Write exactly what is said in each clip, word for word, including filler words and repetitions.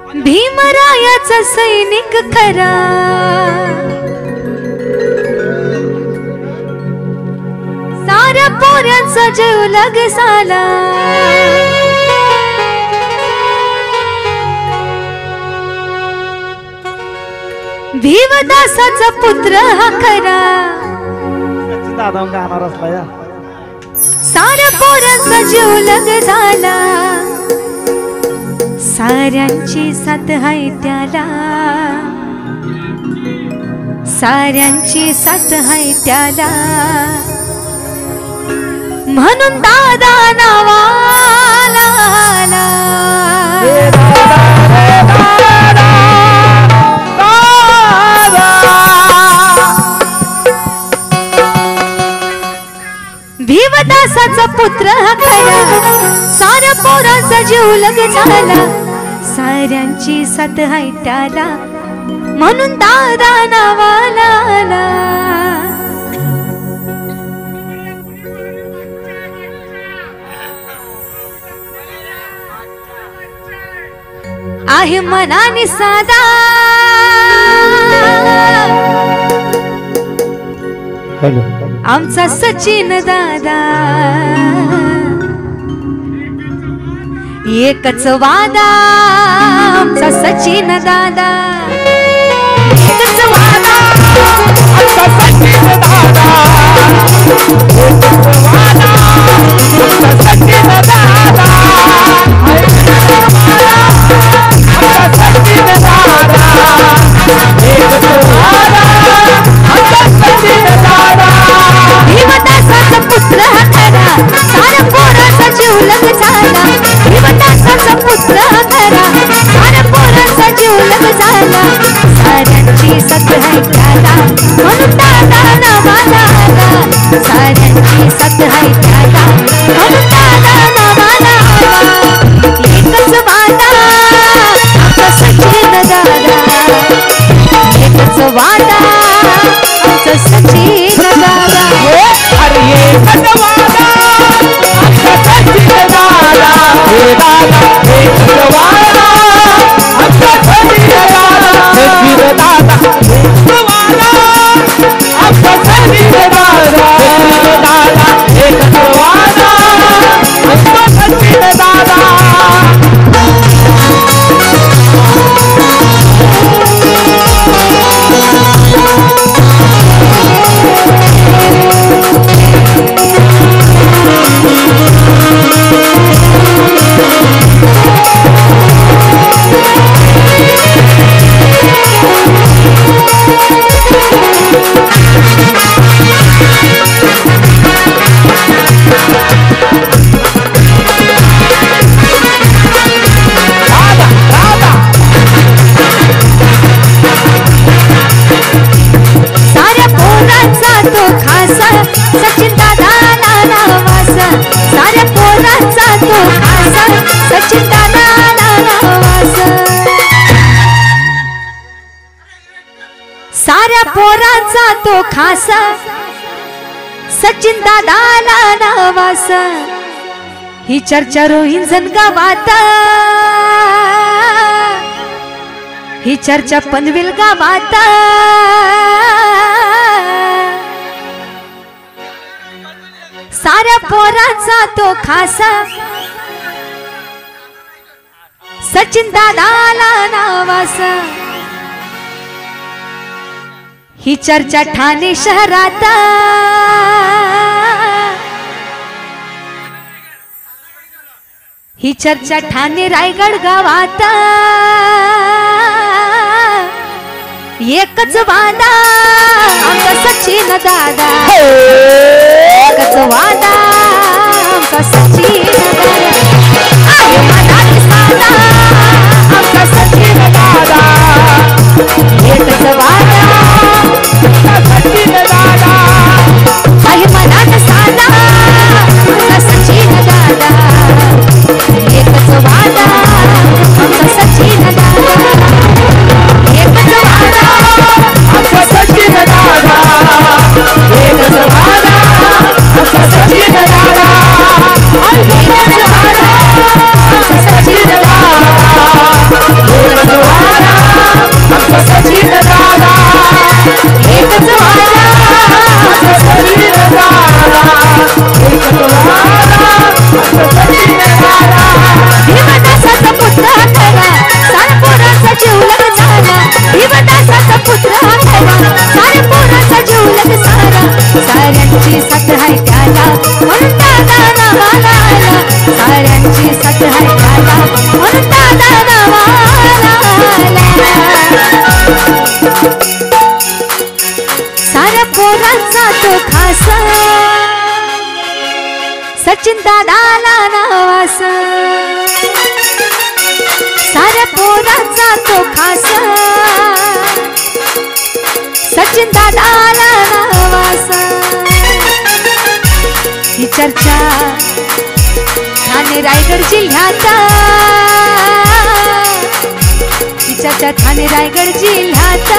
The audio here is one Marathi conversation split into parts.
भीमरायाचा सैनिक खरा, साऱ्या पोऱ्यांचा जीव लगसाला, भीमदासाचा पुत्र हा खरा, साऱ्या पोरांचा जीव लग झाला, साऱ्यांची साथ हाय त्याला, साऱ्यांची साथ हाय त्याला, म्हणून दादा नावाला आला. भीमदासाचा पुत्र हा खरा, साऱ्या पोरांचा जीव लग झाला, साऱ्यांची साथ हाय त्याला, म्हणून दादा नावाला आला. आहे मनाने साधा, आमचा सचिन दादा, एकच वादा आमचा सचिन दादा, एकच वादा आमचा सचिन दादा, एकच वादा आमचा सचिन दादा, आमचा सचिन दादा, एकच वादा आमचा सचिन दादा. भीमदासाचा पुत्र हा खरा, साऱ्या पोरांचा जीव लग झाला, भीमदासाचा पुत्र हा खरा, साऱ्या पोरांचा जीव लग झाला, साऱ्यांची साथ हाय त्याला, म्हणून दादा नावाला आला, साऱ्यांची साथ हाय त्याला, म्हणून दादा नावाला आला. एकच वादा आमचा सचिन दादा, एकच वादा आमचा सचिन दादा, अरे एकच वादा आमचा सचिन दादा, हे दादा एकच वादा आमचा सचिन दादा, सचिन दादा एकच वादा आमचा सचिन दादा, सचिन दादा एकच वादा आमचा सचिन दादा. सचिन दादा नावासा, साऱ्या पोरांचा तो खासा, सचिन दादा नावासा, साऱ्या पोरांचा तो खासा, सचिन दादा नावासा. ही चर्चा रोहिंजन गावात, ही चर्चा पनवेल गावात, साऱ्या पोरांचा तो खासा, सचिन दादाला नावासा. ही चर्चा ठाणे शहरात, ही चर्चा ठाणे रायगड गावात, एकच वादा आमचा सचिन दादा, एकच वादा आमचा सचिन दादा, आहे मनाने साधा आमचा सचिन दादा, एकच वादा आमचा सचिन दादा, आहे मनाने साधा आमचा सचिन दादा, एकच वादा आमचा सचिन दादा, एकच वादा आमचा सचिन दादा, एकच वादा आमचा सचिन दादा, एकच एक हाय दादा म्हणून दादा नावाला साऱ्या पोरांचा तो खास सचिन दादाला नावास साऱ्या पोरांचा तो खास सचिन दादाला नावास ही चर्चा ठाणे रायगड जिल्ह्यात ही चर्चा ठाणे रायगड जिल्ह्यात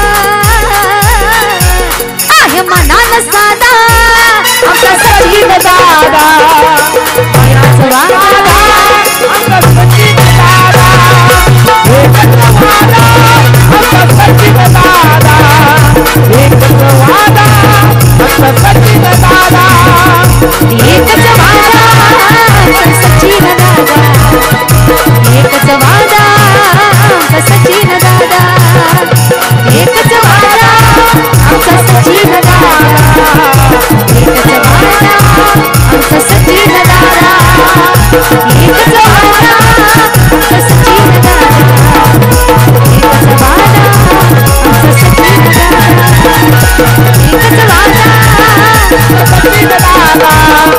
आहे मनान साधा आमचा सचिन दादा वयाचं वादा आमचा सचिन दादा एकच वादा आमचा सचिन दादा एकच वादा आमचा सचिन दादा एकच वादा आमचा सचिन दादा एकच वादा आमचा सचिन दादा एकच वादा आमचा सचिन दादा एकच वादा आमचा सचिन दादा एकच वादा आमचा सचिन दादा एकच वादा आमचा सचिन दादा एकच वादा आमचा सचिन दादा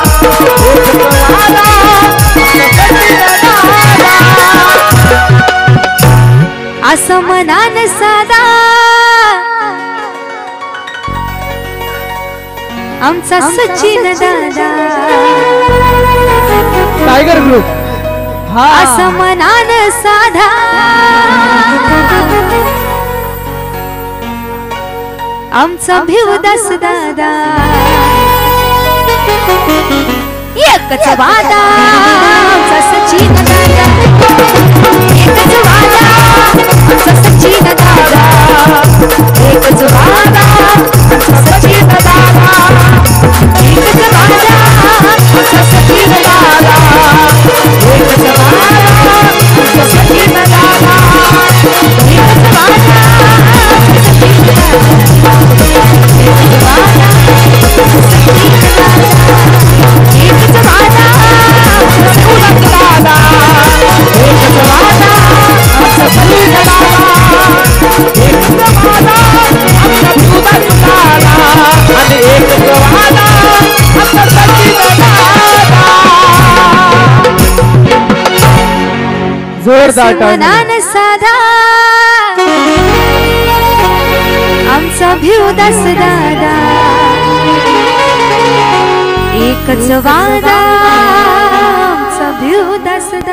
असं मनान साधा आमचा सचिन दादा टायगर ग्रुप असं मनान साधा आमचा भिवदास दादा एकच वादा आमचा सचिन दादा एकच वादा आमचा सचिन दादा एकच वादा आमचा सचिन दादा एकच वादा आमचा सचिन दादा एकच वादा आमचा सचिन दादा एकच वादा आमचा सचिन दादा एकच वादा आमचा सचिन दादा एकच वादा आमचा सचिन दादा एकच वादा आमचा सचिन दादा एकच वादा आमचा सचिन दादा आणि एकच वादा आमचा सचिन दादा जोरदार मनान साधा आमचा भिवदास दादा एकच वादा आमचा भिवदास